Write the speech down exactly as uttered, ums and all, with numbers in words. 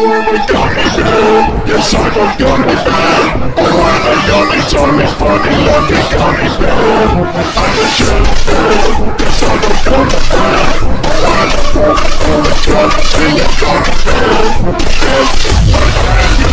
a gummy bear. Yes, I'm a gummy bear. Oh, I'm a yummy, tummy, funny, lucky gummy bear. I'm a jelly bear. Yes, I'm a gummy bear. Oh, I'm a pork, or a gummy, see a gummy bear. Yes, I'm a